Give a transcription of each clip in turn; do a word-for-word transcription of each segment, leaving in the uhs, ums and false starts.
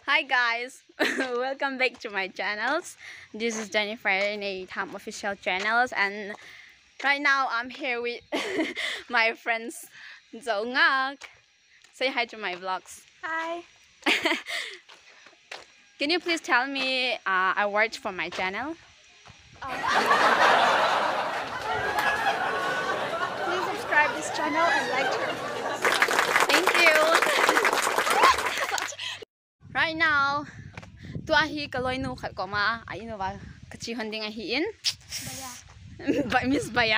Hi guys, welcome back to my channels. This is Jennifer in a Tham official channels, and right now I'm here with my friends Dậu Ngọc. Say hi to my vlogs. Hi. Can you please tell me uh, a word for my channel? Um, please subscribe this channel and like her videos. Thank you. Right now, tua hi kaloi nu khat koma ai nu ba kachi handing a hi in. By Miss Baya.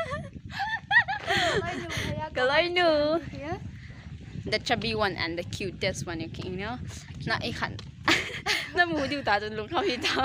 Kaloi nu. The chubby one and the cutest one, you can, you know. Na ikan. Na mu diu ta jun lu kha hi ta.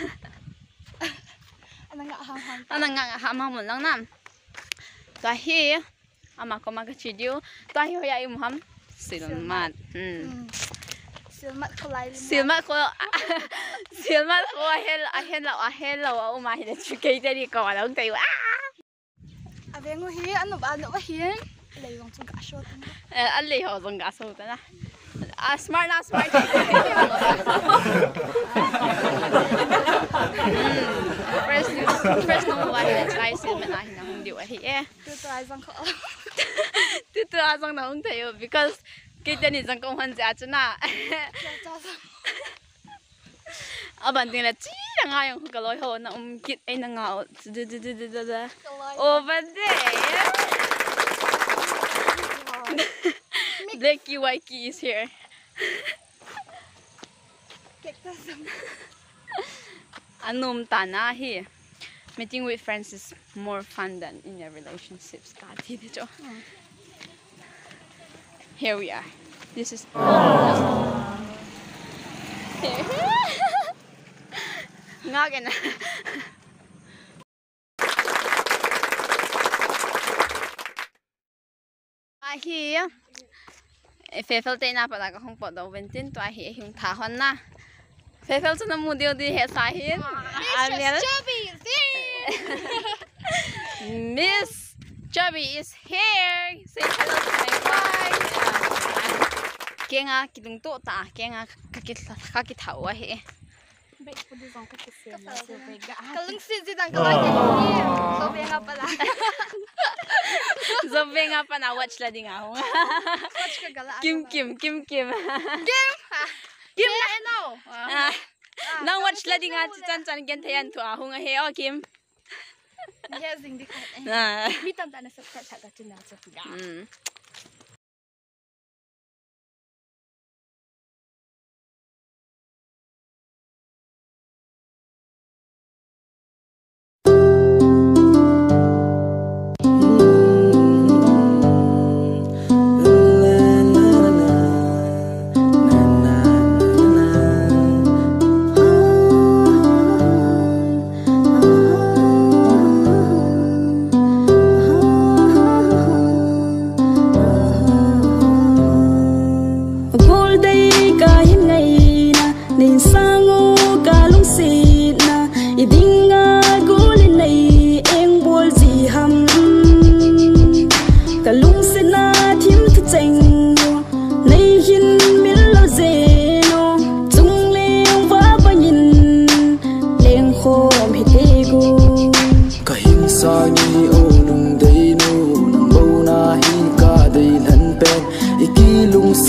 Anang nga ham ham. Anang nga ham ham lang nam. Tua hi ama ko magachi diu. Tua hi hoya im ham. Silmat. Hmm. Silmat ko lai. Silmat ko. Silmat ko ahel ahel la ahel la wa uma hi de chukai de ko la ung tai wa. Abengo hi ano ba ano ba hi? Leyong chung ka shot. Eh alle ho chung ka shot na. Ah smart na smart. First first no wa hi try silmat na hi na hung diu hi eh. Tu try sang ko. Tu tu a sang na hung tai because kita ni sang kong han ja chuna. Aban tin la chi la nga yung kaloi ho na um kit ai na nga de de de de de over there. Blakey Wakey is here. Anum tana here. Meeting with friends is more fun than in a relationships. Here we are. This is Ngagin. Hi. Phê phê tên nào phải không bỏ đầu bên trên tòa hi hùng thả hòn na. Phê phê cho nó mua điều đi hết sai hiến. Miss Chubby is here. Miss Chubby is here. Say hello to my wife. Kenga kidung to ta kenga kakit kakit hawa he. Kalung si zidang kaloi ni. Sobe nga pala. Sobe nga pa na watch la ding ako. Watch ka gala. Kim Kim Kim Kim. Kim. Kim na eno. Nang watch la ding nga chan chan gen thayan tu ahong he o Kim. Yes, ding di ka. Mi tam ta na subscribe sa channel sa ga.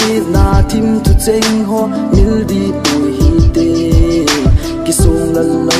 Ho mil di tu hi te ki song la la